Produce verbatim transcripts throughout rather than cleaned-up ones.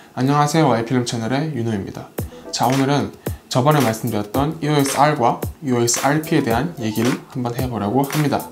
안녕하세요, 와이필름 채널의 윤호입니다. 자, 오늘은 저번에 말씀드렸던 이오에스 알과 이오에스 알피에 대한 얘기를 한번 해보려고 합니다.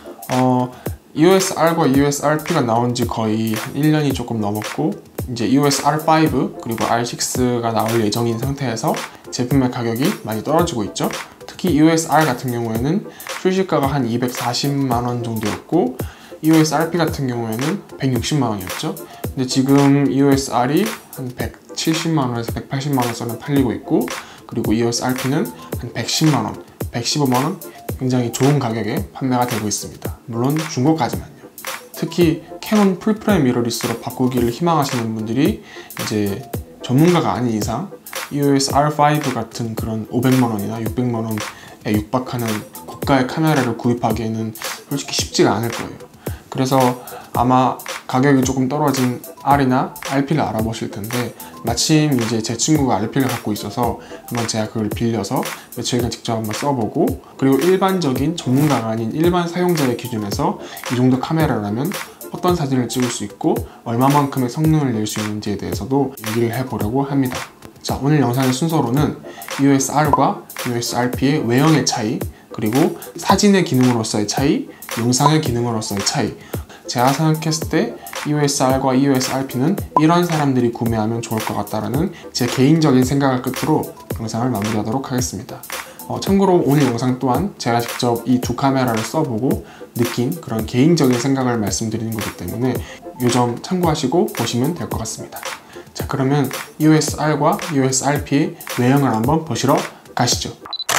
어, 이오에스 알과 이오에스 알피가 나온 지 거의 한 일 년이 조금 넘었고, 이제 이오에스 알 파이브 그리고 알 식스가 나올 예정인 상태에서 제품의 가격이 많이 떨어지고 있죠. 특히 이오에스 알 같은 경우에는 출시가가 한 이백사십만 원 정도였고, 이오에스 알피 같은 경우에는 백육십만 원이었죠. 근데 지금 이오에스 알이 한 백칠십만 원에서 백팔십만 원 선을 팔리고 있고, 그리고 이오에스 알피는 한 백십만 원, 백십오만 원 굉장히 좋은 가격에 판매가 되고 있습니다. 물론 중고까지만요. 특히 캐논 풀프레임 미러리스로 바꾸기를 희망하시는 분들이 이제 전문가가 아닌 이상 이오에스 알 파이브 같은 그런 오백만 원이나 육백만 원에 육박하는 고가의 카메라를 구입하기에는 솔직히 쉽지가 않을 거예요. 그래서 아마 가격이 조금 떨어진 알이나 알피를 알아보실 텐데, 마침 이제 제 친구가 알피를 갖고 있어서 한번 제가 그걸 빌려서 며칠간 직접 한번 써보고, 그리고 일반적인 전문가가 아닌 일반 사용자의 기준에서 이 정도 카메라라면 어떤 사진을 찍을 수 있고 얼마만큼의 성능을 낼 수 있는지에 대해서도 얘기를 해보려고 합니다. 자, 오늘 영상의 순서로는 이오에스 알과 이오에스 알피의 외형의 차이, 그리고 사진의 기능으로서의 차이, 영상의 기능으로서의 차이, 제가 생각했을 때 이오에스 알과 이오에스 알피는 이런 사람들이 구매하면 좋을 것 같다라는 제 개인적인 생각을 끝으로 영상을 마무리하도록 하겠습니다. 어, 참고로 오늘 영상 또한 제가 직접 이 두 카메라를 써보고 느낀 그런 개인적인 생각을 말씀드리는 거기 때문에 이 점 참고하시고 보시면 될 것 같습니다. 자, 그러면 이오에스 알과 이오에스 알피의 외형을 한번 보시러 가시죠.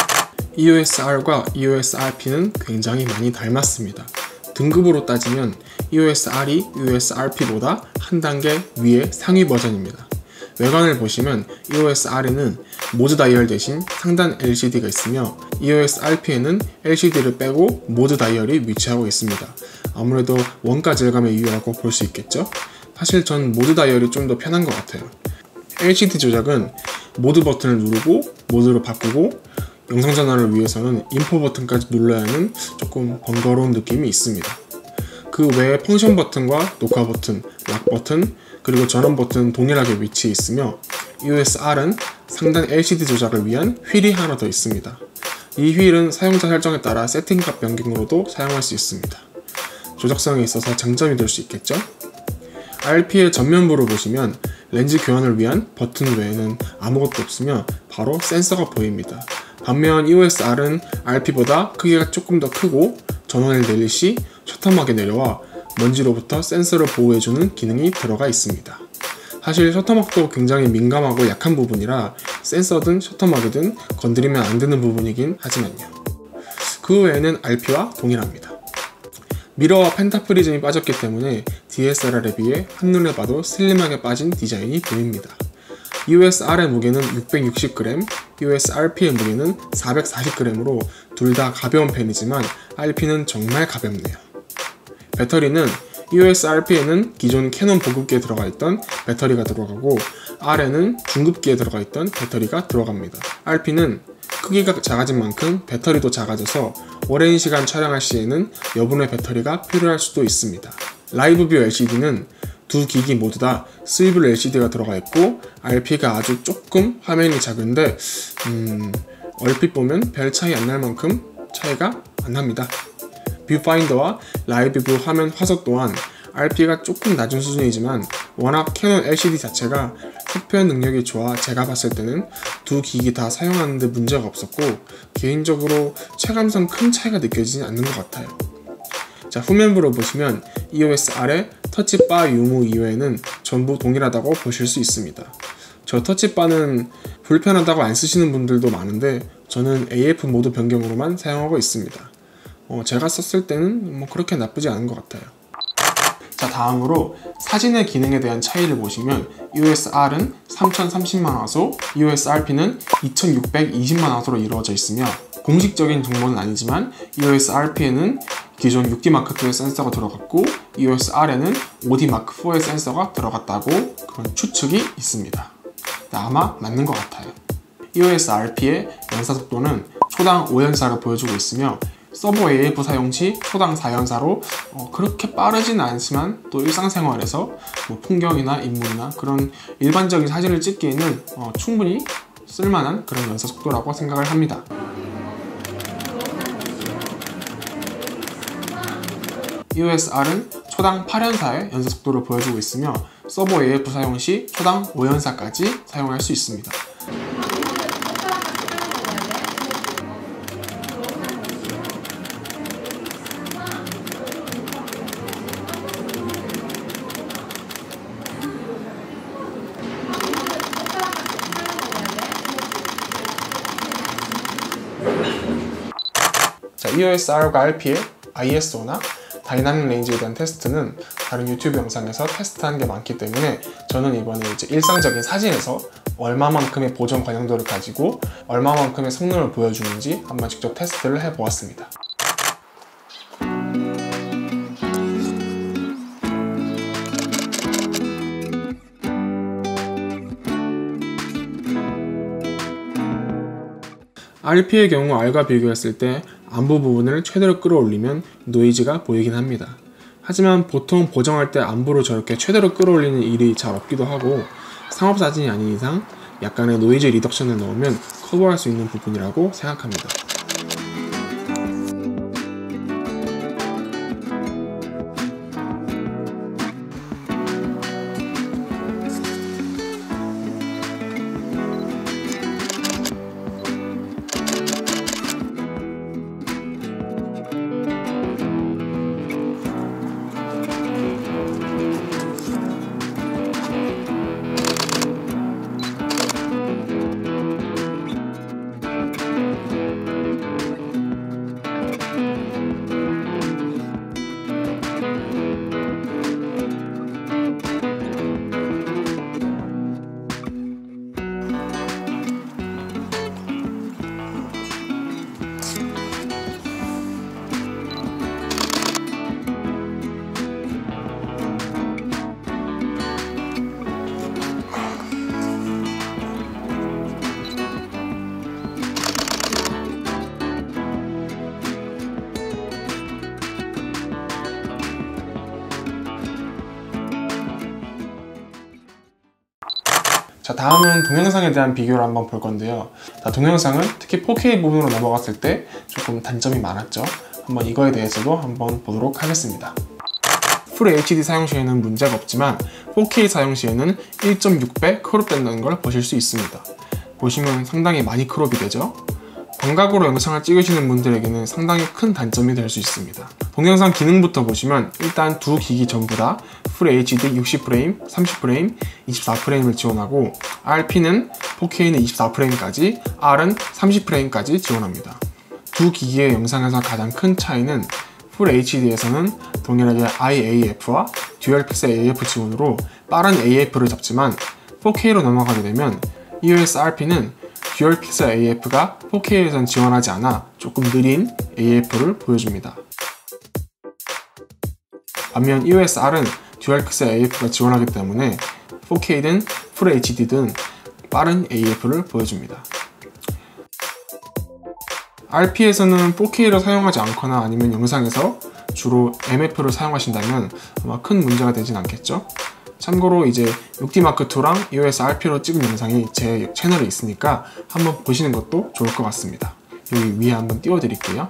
이오에스 알과 이오에스 알피는 굉장히 많이 닮았습니다. 등급으로 따지면 이오에스 알이 이오에스 알피보다 한 단계 위의 상위 버전입니다. 외관을 보시면 이오에스 알에는 모드 다이얼 대신 상단 엘시디가 있으며, 이오에스 알피에는 엘시디를 빼고 모드 다이얼이 위치하고 있습니다. 아무래도 원가 절감의 이유라고 볼 수 있겠죠? 사실 전 모드 다이얼이 좀 더 편한 것 같아요. 엘시디 조작은 모드 버튼을 누르고 모드로 바꾸고, 영상 전환을 위해서는 인포 버튼까지 눌러야 하는 조금 번거로운 느낌이 있습니다. 그 외에 펑션 버튼과 녹화 버튼, 락 버튼, 그리고 전원 버튼 동일하게 위치해 있으며, 이오에스 알은 상단 엘시디 조작을 위한 휠이 하나 더 있습니다. 이 휠은 사용자 설정에 따라 세팅값 변경으로도 사용할 수 있습니다. 조작성에 있어서 장점이 될 수 있겠죠? 알피의 전면부를 보시면 렌즈 교환을 위한 버튼 외에는 아무것도 없으며 바로 센서가 보입니다. 반면 이오에스 알은 알피보다 크기가 조금 더 크고, 전원을 내릴 시 셔터막에 내려와 먼지로부터 센서를 보호해주는 기능이 들어가 있습니다. 사실 셔터막도 굉장히 민감하고 약한 부분이라 센서든 셔터막이든 건드리면 안 되는 부분이긴 하지만요. 그 외에는 알피와 동일합니다. 미러와 펜타프리즘이 빠졌기 때문에 디에스엘알에 비해 한눈에 봐도 슬림하게 빠진 디자인이 보입니다. 이오에스 알의 무게는 육백육십 그램, 이오에스 알피의 무게는 사백사십 그램으로 둘 다 가벼운 편이지만 알피는 정말 가볍네요. 배터리는 이오에스 알피에는 기존 캐논 보급기에 들어가 있던 배터리가 들어가고, R에는 중급기에 들어가 있던 배터리가 들어갑니다. 알피는 크기가 작아진 만큼 배터리도 작아져서 오랜 시간 촬영할 시에는 여분의 배터리가 필요할 수도 있습니다. 라이브 뷰 엘시디는 두 기기 모두 다 스위블 엘시디가 들어가 있고, 알피가 아주 조금 화면이 작은데 음, 얼핏 보면 별 차이 안 날 만큼 차이가 안 납니다. 뷰파인더와 라이브 뷰 화면 화소 또한 알피가 조금 낮은 수준이지만 워낙 캐논 엘시디 자체가 색표현 능력이 좋아 제가 봤을 때는 두 기기 다 사용하는데 문제가 없었고, 개인적으로 체감상 큰 차이가 느껴지진 않는 것 같아요. 자, 후면부로 보시면 이오에스 알의 터치바 유무 이외에는 전부 동일하다고 보실 수 있습니다. 저 터치바는 불편하다고 안 쓰시는 분들도 많은데 저는 에이에프 모드 변경으로만 사용하고 있습니다. 어, 제가 썼을 때는 뭐 그렇게 나쁘지 않은 것 같아요. 자, 다음으로 사진의 기능에 대한 차이를 보시면 이오에스 알은 삼천삼십만 화소, 이오에스 알피는 이천육백이십만 화소로 이루어져 있으며, 공식적인 정보는 아니지만 이오에스 알피에는 기존 육 디 마크 투의 센서가 들어갔고, 이오에스 알에는 오 디 마크 포의 센서가 들어갔다고 그런 추측이 있습니다. 아마 맞는 것 같아요. 이오에스 알피의 연사 속도는 초당 오 연사를 보여주고 있으며, 서버 에이에프 사용 시 초당 사 연사로 어, 그렇게 빠르진 않지만 또 일상생활에서 뭐 풍경이나 인물이나 그런 일반적인 사진을 찍기에는 어, 충분히 쓸만한 그런 연사 속도라고 생각을 합니다. 이오에스-R은 초당 팔 연사의 연사 속도를 보여주고 있으며 서버 에이에프 사용 시 초당 오 연사까지 사용할 수 있습니다. 자, 이오에스-R과 알피의 아이에스오나 다이나믹 레인지에 대한 테스트는 다른 유튜브 영상에서 테스트한 게 많기 때문에 저는 이번에 이제 일상적인 사진에서 얼마만큼의 보정 관용도를 가지고 얼마만큼의 성능을 보여주는지 한번 직접 테스트를 해보았습니다. 알피의 경우 R과 비교했을 때 안부 부분을 최대로 끌어올리면 노이즈가 보이긴 합니다. 하지만 보통 보정할 때 안부를 저렇게 최대로 끌어올리는 일이 잘 없기도 하고 상업사진이 아닌 이상 약간의 노이즈 리덕션을 넣으면 커버할 수 있는 부분이라고 생각합니다. 자, 다음은 동영상에 대한 비교를 한번 볼 건데요. 자, 동영상은 특히 포케이 부분으로 넘어갔을 때 조금 단점이 많았죠. 한번 이거에 대해서도 한번 보도록 하겠습니다. 풀 에이치디 사용 시에는 문제가 없지만 포케이 사용 시에는 일 점 육 배 크롭된다는 걸 보실 수 있습니다. 보시면 상당히 많이 크롭이 되죠. 광각으로 영상을 찍으시는 분들에게는 상당히 큰 단점이 될 수 있습니다. 동영상 기능부터 보시면 일단 두 기기 전부 다 풀 에이치디 육십 프레임, 삼십 프레임, 이십사 프레임을 지원하고 알피는 포케이는 이십사 프레임까지, R은 삼십 프레임까지 지원합니다. 두 기기의 영상에서 가장 큰 차이는 풀 에이치디에서는 동일하게 아이에이에프와 듀얼 픽셀 에이에프 지원으로 빠른 에이에프를 잡지만 포케이로 넘어가게 되면 이오에스-알피는 듀얼 픽셀 에이에프가 포케이에선 지원하지 않아 조금 느린 에이에프를 보여줍니다. 반면 이오에스-R은 듀얼 픽셀 에이에프가 지원하기 때문에 포케이든 풀 에이치디든 빠른 에이에프를 보여줍니다. 알피에서는 포케이를 사용하지 않거나 아니면 영상에서 주로 엠에프를 사용하신다면 아마 큰 문제가 되진 않겠죠? 참고로 이제 육 디 마크 투랑 이오에스-알피로 찍은 영상이 제 채널에 있으니까 한번 보시는 것도 좋을 것 같습니다. 여기 위에 한번 띄워드릴게요.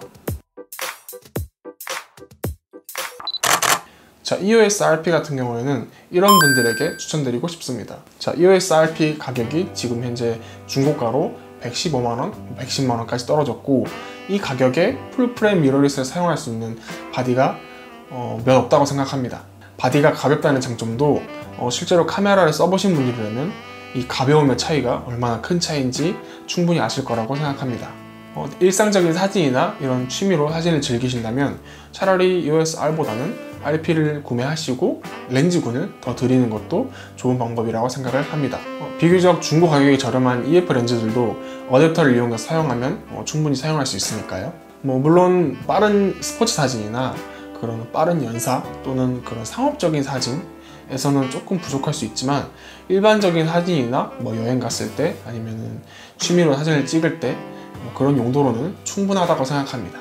자, 이오에스-알피 같은 경우에는 이런 분들에게 추천드리고 싶습니다. 자, 이오에스-알피 가격이 지금 현재 중고가로 백십오만 원, 백십만 원까지 떨어졌고 이 가격에 풀프레임 미러리스를 사용할 수 있는 바디가 어, 몇 없다고 생각합니다. 바디가 가볍다는 장점도 어, 실제로 카메라를 써보신 분들이라면 이 가벼움의 차이가 얼마나 큰 차이인지 충분히 아실 거라고 생각합니다. 어, 일상적인 사진이나 이런 취미로 사진을 즐기신다면 차라리 이오에스-R보다는 알피를 구매하시고 렌즈군을 더 드리는 것도 좋은 방법이라고 생각을 합니다. 어, 비교적 중고 가격이 저렴한 이에프 렌즈들도 어댑터를 이용해서 사용하면 어, 충분히 사용할 수 있으니까요. 뭐 물론 빠른 스포츠 사진이나 그런 빠른 연사 또는 그런 상업적인 사진에서는 조금 부족할 수 있지만 일반적인 사진이나 뭐 여행 갔을 때 아니면은 취미로 사진을 찍을 때 뭐 그런 용도로는 충분하다고 생각합니다.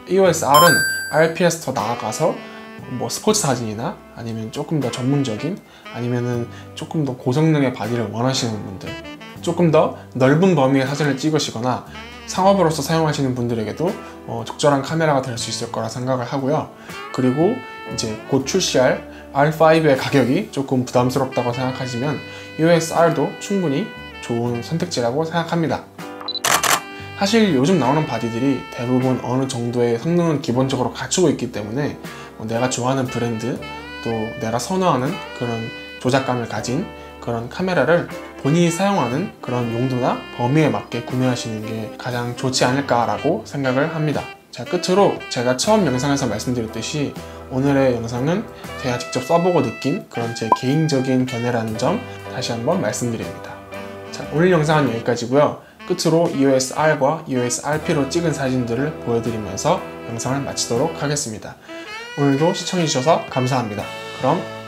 이오에스 알은 알피에서 더 나아가서 뭐 스포츠 사진이나 아니면 조금 더 전문적인 아니면은 조금 더 고성능의 바디를 원하시는 분들, 조금 더 넓은 범위의 사진을 찍으시거나 상업으로서 사용하시는 분들에게도 어, 적절한 카메라가 될 수 있을 거라 생각을 하고요. 그리고 이제 곧 출시할 알 파이브의 가격이 조금 부담스럽다고 생각하시면 이오에스 알도 충분히 좋은 선택지라고 생각합니다. 사실 요즘 나오는 바디들이 대부분 어느 정도의 성능은 기본적으로 갖추고 있기 때문에 뭐 내가 좋아하는 브랜드, 또 내가 선호하는 그런 조작감을 가진 그런 카메라를 본인이 사용하는 그런 용도나 범위에 맞게 구매하시는 게 가장 좋지 않을까라고 생각을 합니다. 자, 끝으로 제가 처음 영상에서 말씀드렸듯이 오늘의 영상은 제가 직접 써보고 느낀 그런 제 개인적인 견해라는 점 다시 한번 말씀드립니다. 자, 오늘 영상은 여기까지고요. 끝으로 이오에스 알과 이오에스 알피로 찍은 사진들을 보여드리면서 영상을 마치도록 하겠습니다. 오늘도 시청해주셔서 감사합니다. 그럼